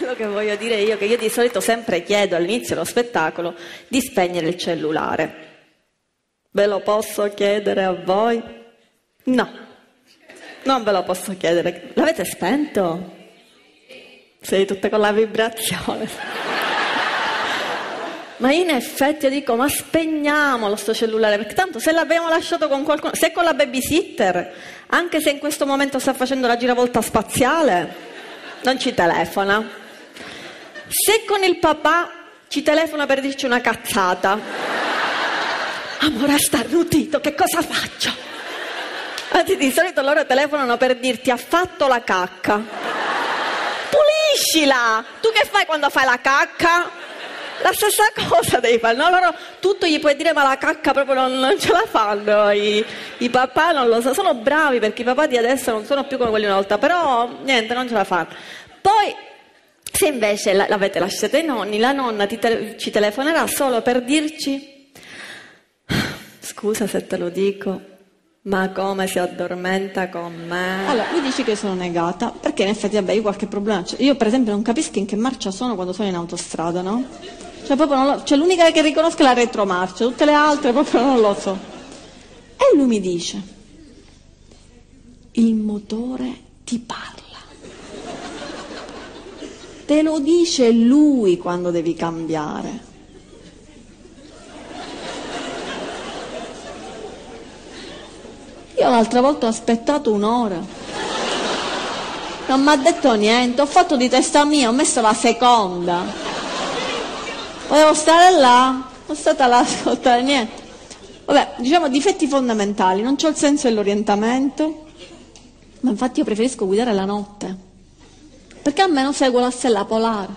quello che voglio dire io, che io di solito sempre chiedo all'inizio dello spettacolo di spegnere il cellulare. Ve lo posso chiedere a voi? No, non ve lo posso chiedere. L'avete spento? Sei tutte con la vibrazione. Ma in effetti io dico, ma spegniamolo sto cellulare, perché tanto se l'abbiamo lasciato con qualcuno, se con la babysitter, anche se in questo momento sta facendo la giravolta spaziale, non ci telefona. Se con il papà ci telefona per dirci una cazzata, amore, starnutito, che cosa faccio? Anzi, di solito loro telefonano per dirti, ha fatto la cacca. Puliscila! Tu che fai quando fai la cacca? La stessa cosa devi fare, no? Loro tutto gli puoi dire, ma la cacca proprio non ce la fanno, i papà non lo so, sono bravi perché i papà di adesso non sono più come quelli una volta, però niente, non ce la fanno. Poi, se invece l'avete lasciata ai nonni, la nonna ci telefonerà solo per dirci, scusa se te lo dico, ma come si addormenta con me? Allora, mi dici che sono negata, perché in effetti, vabbè, io qualche problema c'è. Io per esempio non capisco in che marcia sono quando sono in autostrada, no? Cioè proprio non lo, cioè l'unica che riconosco è la retromarcia, tutte le altre proprio non lo so. E lui mi dice, il motore ti parla. Te lo dice lui quando devi cambiare. Io l'altra volta ho aspettato un'ora, non mi ha detto niente, ho fatto di testa mia, ho messo la seconda, volevo stare là, sono stata là a ascoltare niente. Vabbè, diciamo difetti fondamentali, non c'ho il senso dell'orientamento, ma infatti io preferisco guidare la notte, perché almeno seguo la stella polare.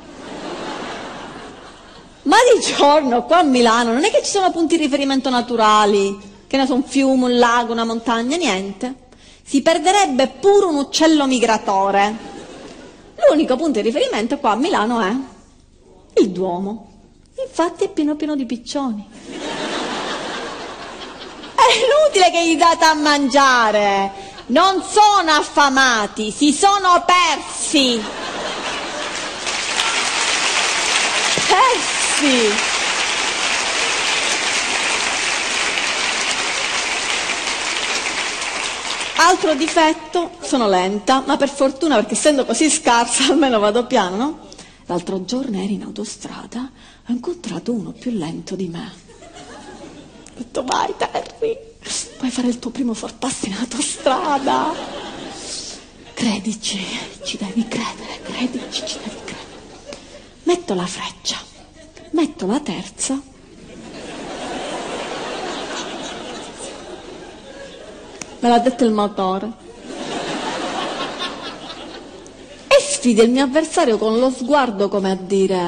Ma di giorno qua a Milano non è che ci sono punti di riferimento naturali, che ne so, un fiume, un lago, una montagna, niente. Si perderebbe pure un uccello migratore. L'unico punto di riferimento qua a Milano è il Duomo. Infatti è pieno pieno di piccioni. È inutile che gli date a mangiare. Non sono affamati, si sono persi. Persi. Altro difetto, sono lenta, ma per fortuna, perché essendo così scarsa almeno vado piano, no? L'altro giorno ero in autostrada, ho incontrato uno più lento di me. Ho detto, vai Terry, puoi fare il tuo primo sorpasso in autostrada. Credici, ci devi credere, credici, ci devi credere. Metto la freccia, metto la terza. Me l'ha detto il motore. E sfido il mio avversario con lo sguardo come a dire,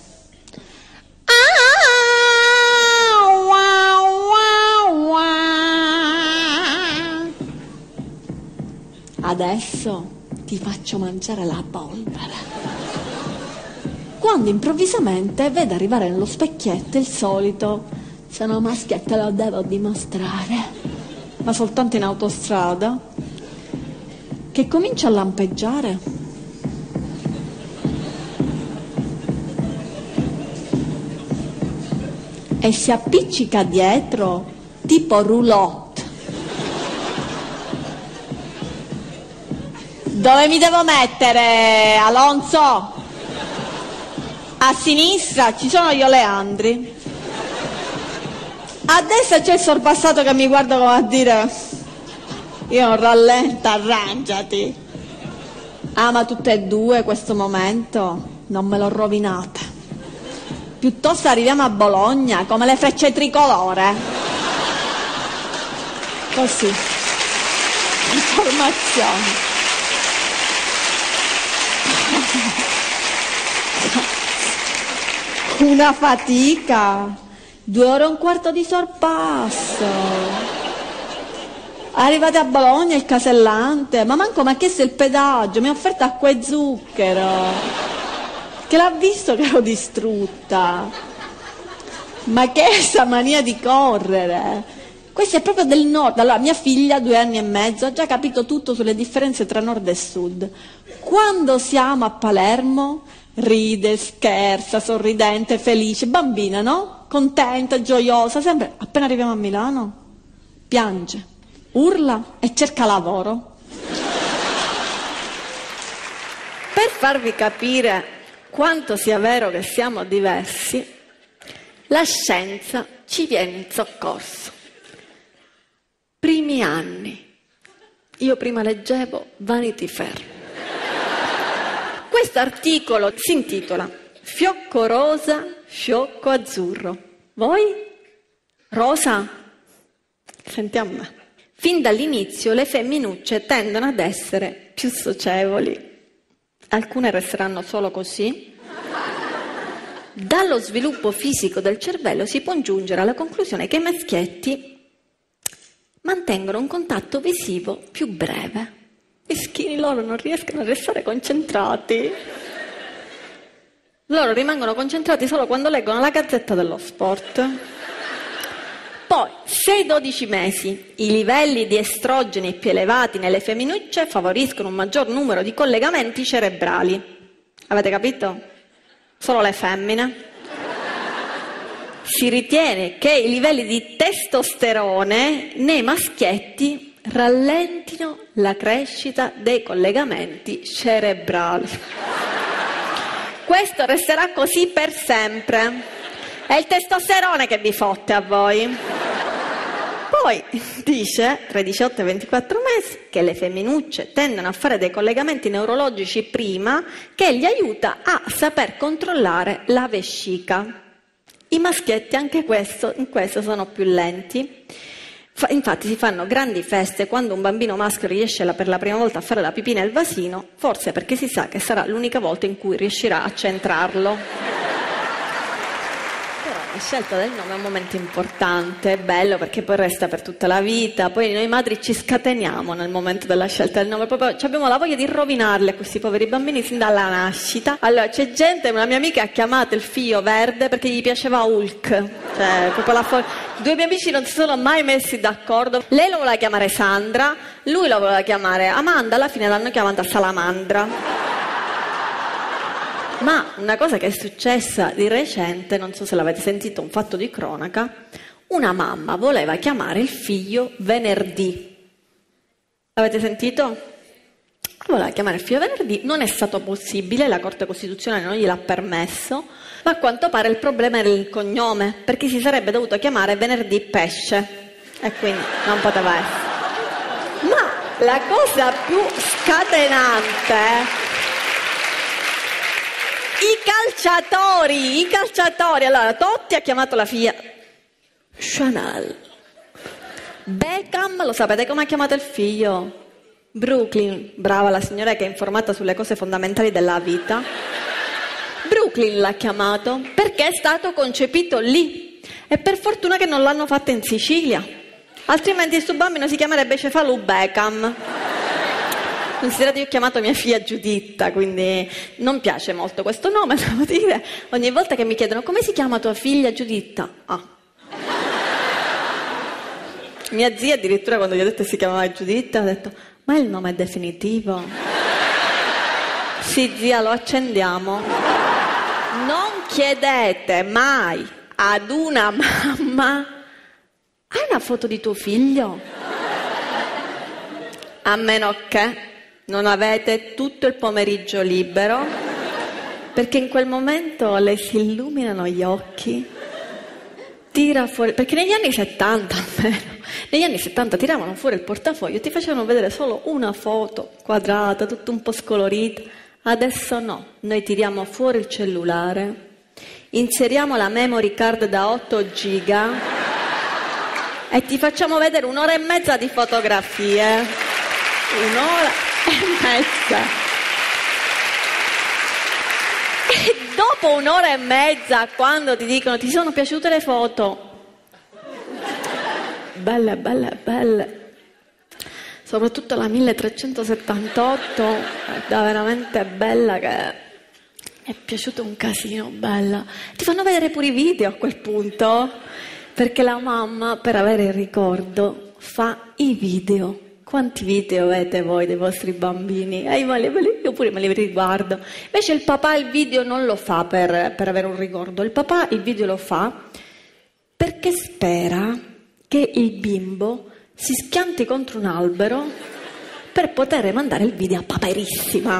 adesso ti faccio mangiare la polvere. Quando improvvisamente vedo arrivare nello specchietto il solito, sono maschio e te lo devo dimostrare, ma soltanto in autostrada, che comincia a lampeggiare. E si appiccica dietro, tipo roulotte. Dove mi devo mettere, Alonso? A sinistra ci sono gli oleandri. A destra c'è il sorpassato che mi guarda come a dire, io non rallenta, arrangiati. Ah, ma tutte e due questo momento non me lo rovinate. Piuttosto arriviamo a Bologna come le frecce tricolore. Così. Informazioni. Una fatica. 2 ore e un quarto di sorpasso. Arrivate a Bologna il casellante, ma manco mi ha chiesto il pedaggio, mi ha offerto acqua e zucchero, che l'ha visto che ero distrutta. Ma che è sta mania di correre? Questo è proprio del nord. Allora, mia figlia, 2 anni e mezzo, ha già capito tutto sulle differenze tra nord e sud. Quando siamo a Palermo, ride, scherza, sorridente, felice, bambina, no? Contenta, gioiosa, sempre. Appena arriviamo a Milano, piange, urla e cerca lavoro. Per farvi capire quanto sia vero che siamo diversi, la scienza ci viene in soccorso. Primi anni, io prima leggevo Vanity Fair. Questo articolo si intitola Fiocco rosa, fiocco azzurro. Voi? Rosa? Sentiamo me. Fin dall'inizio le femminucce tendono ad essere più socievoli. Alcune resteranno solo così. Dallo sviluppo fisico del cervello si può giungere alla conclusione che i maschietti mantengono un contatto visivo più breve. Meschini, loro non riescono a restare concentrati. Loro rimangono concentrati solo quando leggono la Gazzetta dello Sport. Poi, 6-12 mesi, i livelli di estrogeni più elevati nelle femminucce favoriscono un maggior numero di collegamenti cerebrali. Avete capito? Solo le femmine. Si ritiene che i livelli di testosterone nei maschietti rallentino la crescita dei collegamenti cerebrali. Questo resterà così per sempre. È il testosterone che vi fotte a voi. Poi dice, tra i 18 e i 24 mesi, che le femminucce tendono a fare dei collegamenti neurologici prima, che gli aiuta a saper controllare la vescica. I maschietti anche in questo sono più lenti. Infatti si fanno grandi feste quando un bambino maschio riesce per la prima volta a fare la pipì nel vasino, forse perché si sa che sarà l'unica volta in cui riuscirà a centrarlo. La scelta del nome è un momento importante, è bello perché poi resta per tutta la vita, poi noi madri ci scateniamo nel momento della scelta del nome, proprio abbiamo la voglia di rovinarli a questi poveri bambini sin dalla nascita. Allora c'è gente, una mia amica ha chiamato il figlio Verde perché gli piaceva Hulk, cioè proprio due miei amici non si sono mai messi d'accordo, lei lo voleva chiamare Sandra, lui lo voleva chiamare Amanda, alla fine l'hanno chiamata Salamandra. Ma una cosa che è successa di recente, non so se l'avete sentito, un fatto di cronaca, una mamma voleva chiamare il figlio Venerdì. L'avete sentito? Voleva chiamare il figlio Venerdì, non è stato possibile, la Corte Costituzionale non gliel'ha permesso, ma a quanto pare il problema era il cognome, perché si sarebbe dovuto chiamare Venerdì Pesce, e quindi non poteva essere. Ma la cosa più scatenante... I calciatori, allora Totti ha chiamato la figlia Chanel, Beckham, lo sapete come ha chiamato il figlio? Brooklyn, brava la signora che è informata sulle cose fondamentali della vita. Brooklyn l'ha chiamato perché è stato concepito lì e per fortuna che non l'hanno fatto in Sicilia, altrimenti il suo bambino si chiamerebbe Cefalù Beckham. Considerate, io ho chiamato mia figlia Giuditta, quindi non piace molto questo nome, devo dire. Ogni volta che mi chiedono come si chiama tua figlia Giuditta? Mia zia addirittura quando gli ho detto che si chiamava Giuditta ha detto ma è il nome definitivo? Sì zia, lo accendiamo. Non chiedete mai ad una mamma hai una foto di tuo figlio? A meno che non avete tutto il pomeriggio libero, perché in quel momento le si illuminano gli occhi, tira fuori, perché negli anni 70 almeno, negli anni 70 tiravano fuori il portafoglio e ti facevano vedere solo una foto quadrata, tutto un po' scolorita. Adesso no, noi tiriamo fuori il cellulare, inseriamo la memory card da 8 giga e ti facciamo vedere 1 ora e mezza di fotografie. 1 ora e mezza. E dopo 1 ora e mezza, quando ti dicono ti sono piaciute le foto, belle, belle, belle, soprattutto la 1378 è veramente bella, che è piaciuto un casino, bella. Ti fanno vedere pure i video a quel punto. Perché la mamma, per avere il ricordo, fa i video. Quanti video avete voi dei vostri bambini? Io pure me li riguardo. Invece il papà il video non lo fa per avere un ricordo. Il papà il video lo fa perché spera che il bimbo si schianti contro un albero per poter mandare il video a paperissima.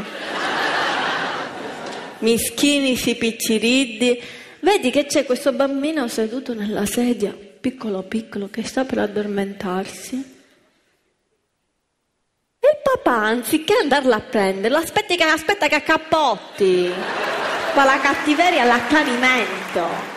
Mischini, si picciriddi. Vedi che c'è questo bambino seduto nella sedia, piccolo piccolo, che sta per addormentarsi. E il papà, anziché andarla a prenderlo, aspetta che accappotti. Fa la cattiveria all'accanimento.